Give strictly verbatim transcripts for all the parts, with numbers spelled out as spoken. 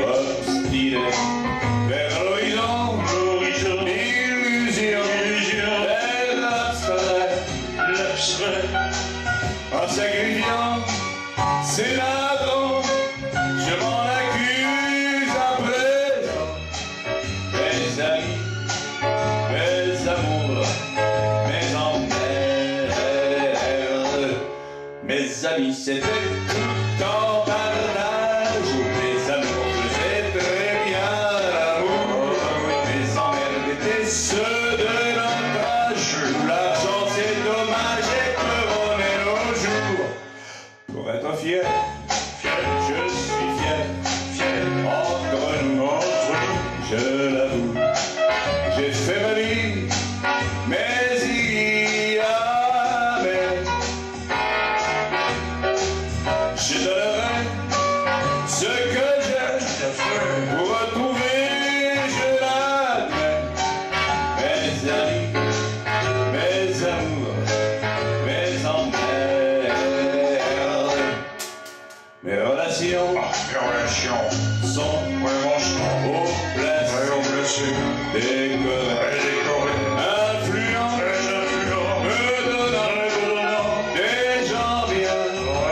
obstiné vers l'horizon, l'horizon, l'illusion, l'illusion, l'abstrait, l'abstrait, en sacrifiant ses ladrons, je m'en accuse à présent. Mes amis, mes amours, mes emmerdes, mes amis, c'était tout en partage. Mes amours faisaient très bien l'amour. Mes emmerdes étaient ceux de notre âge. L'argent c'est dommage et couronner nos jours. Pour être fier, fier, je suis fier, fier, entre nous, entre nous, je l'avoue. J'ai fait ma vie, mais il y a mais. Je donnerai ce que j'ai pour retrouver, je l'admets. Mes amis, mes amours, mes emmerdes, mes relations, mes relations sont vraiment au place, décorées, influents, me donnant des gens bien.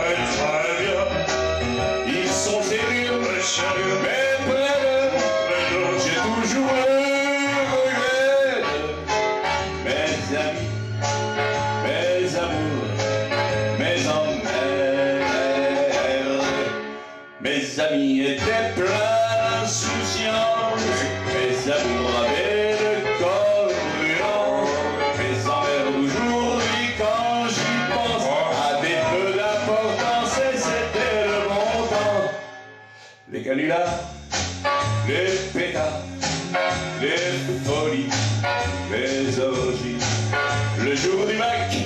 Ils sont sérieux, mais près d'eux, j'ai toujours le regret de mes amis, mes amours, mes emmerdes. Mes amis étaient pleins d'insouciance, mes amours avaient le corps brûlant. Mes emmerdes aujourd'hui, quand j'y pense, avaient peu d'importance et c'était le bon temps. Les canulars, les pétards, les folies, les orgies, le jour du bac,